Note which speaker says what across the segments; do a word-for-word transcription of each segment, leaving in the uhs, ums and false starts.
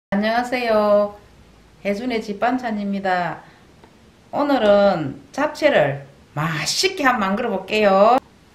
Speaker 1: 안녕하세요. 혜준의 집반찬입니다. 오늘은 잡채를 맛있게 한번 만들어 볼게요.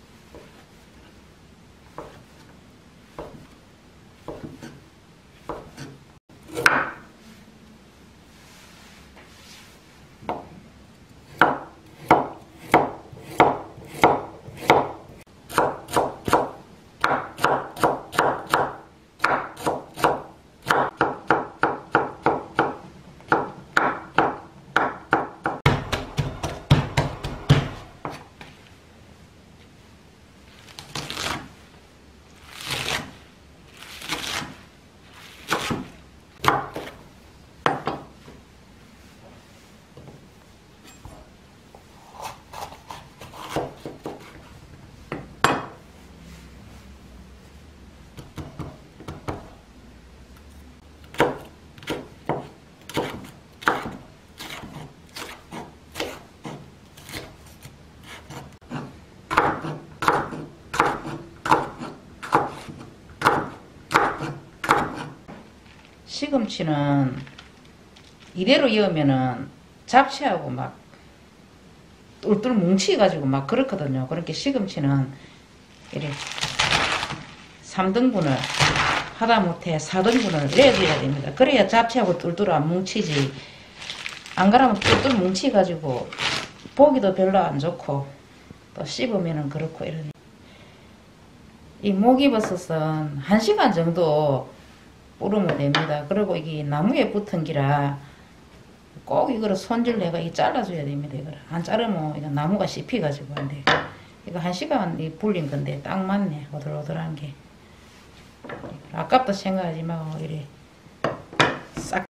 Speaker 1: 시금치는 이대로 이으면은 잡채하고 막 똘똘 뭉치가지고 막 그렇거든요. 그렇게 시금치는 이렇게 삼 등분을 하다못해 사 등분을 내줘야 됩니다. 그래야 잡채하고 똘똘 안 뭉치지. 안 그러면 똘똘 뭉치가지고 보기도 별로 안 좋고 또 씹으면은 그렇고 이러니. 이 목이버섯은 한 시간 정도 뿌르면 됩니다. 그리고 이게 나무에 붙은 기라 꼭 이거를 손질 내가 이 잘라줘야 됩니다. 이거를 안 자르면 이거 나무가 씹히가지고 안 돼요. 이거 한 시간 이 불린 건데 딱 맞네. 오돌오돌한 게. 아깝다 생각하지 말고 이래 싹.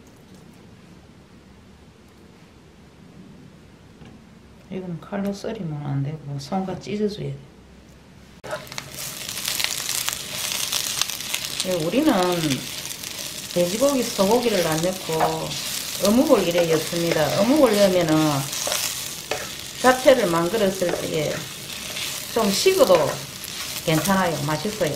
Speaker 1: 이거는 칼로 썰이면 안 되고 손과 찢어줘야 돼. 우리는 돼지고기, 소고기를 안 넣고 어묵을 이래 였습니다. 어묵을 넣으면은 잡채를 만들었을 때 좀 식어도 괜찮아요. 맛있어요.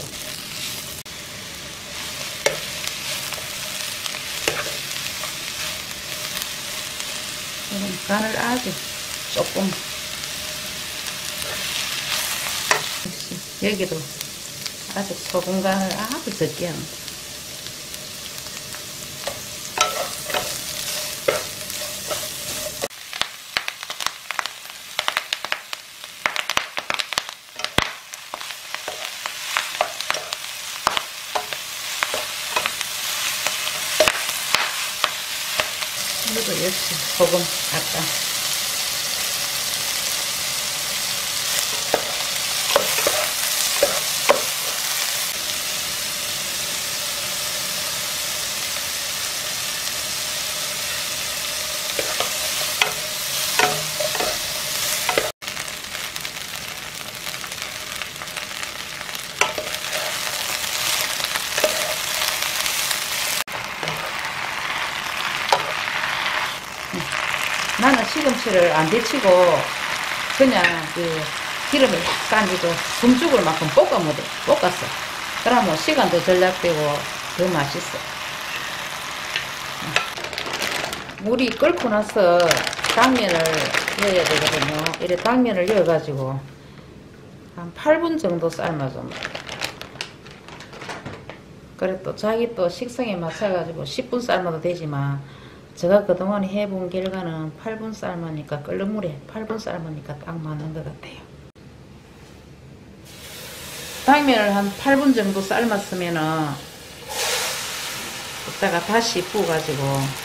Speaker 1: 간을 아주 조금, 여기도 아주 소금 간을 아주 적게 합니다. 이것도 역시 소금 약간. 나는 시금치를 안 데치고 그냥 그 기름을 약간 이거 숨죽을 만큼 볶아 먹어, 볶았어. 그러면 시간도 절약되고 더 맛있어. 물이 끓고 나서 당면을 넣어야 되거든요. 이래 당면을 넣어가지고 한 팔 분 정도 삶아줍니다. 그래 또 자기 또 식성에 맞춰가지고 십 분 삶아도 되지만 제가 그동안 해본 결과는 팔 분 삶으니까, 끓는 물에 팔 분 삶으니까 딱 맞는 것 같아요. 당면을 한 팔 분 정도 삶았으면은 이따가 다시 부어가지고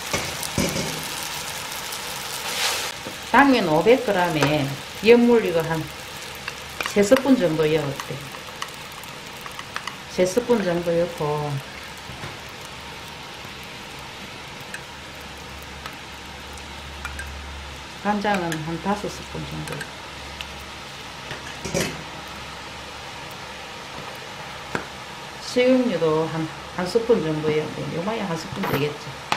Speaker 1: 당면 오백 그램에 연물 이거 한 세 스푼 정도 넣었대요. 세 스푼 정도 넣고 간장은 한 다섯 스푼 정도. 식용유도 한, 한 스푼 정도 넣는데 요만한 한 스푼 되겠죠.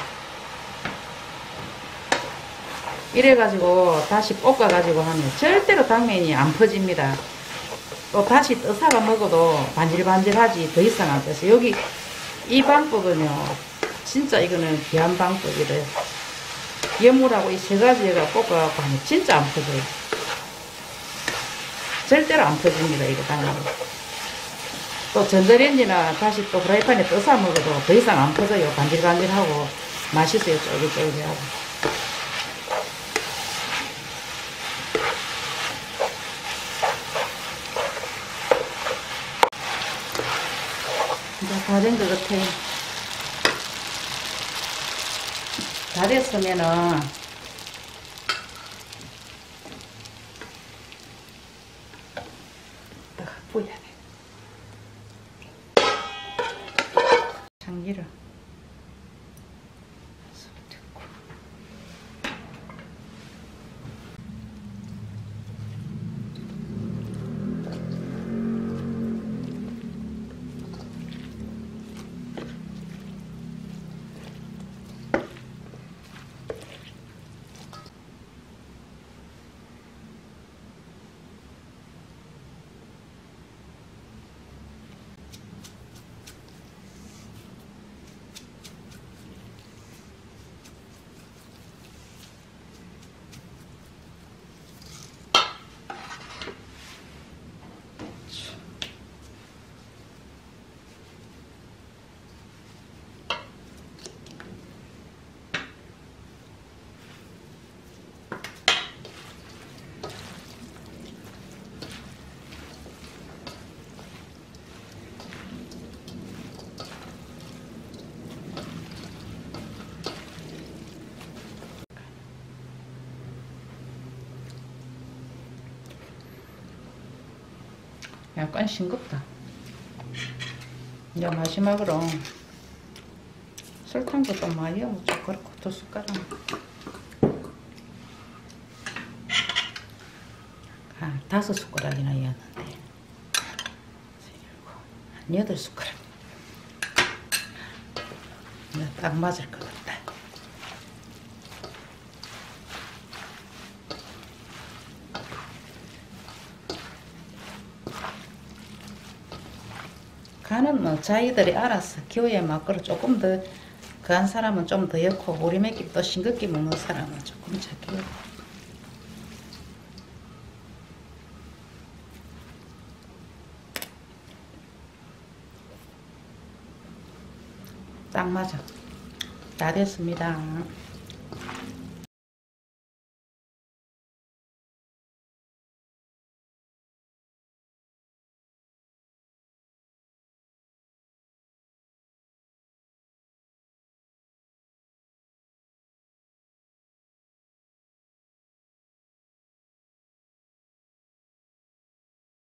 Speaker 1: 이래가지고 다시 볶아가지고 하면 절대로 당면이 안 퍼집니다. 또 다시 떠사가 먹어도 반질반질하지 더 이상 안 떠서. 여기 이 방법은요 진짜 이거는 귀한 방법이래요. 예물하고 이 세 가지가 꽂아갖고 하면 진짜 안 퍼져요. 절대로 안 퍼집니다, 이거 당연히. 또 전자레인지나 다시 또 프라이팬에 떠서 먹어도 더 이상 안 퍼져요. 간질간질하고 맛있어요. 쫄깃쫄깃하고. 이제 다 된 것 같아요. 다 됐으면은 딱 부어야 돼. 참기름. 약간 싱겁다. 이제 마지막으로 설탕도 좀 많이 넣어줘. 그렇고 두 숟가락. 아, 다섯 숟가락이나 넣었는데 한 여덟 숟가락. 이제 딱 맞을 것 같다. 간은 뭐 자기들이 알아서 기호에 맞거나 조금 더 그한 사람은 좀 더 넣고 우리 맵기 또 싱겁게 먹는 사람은 조금 작게. 딱 맞아. 다 됐습니다.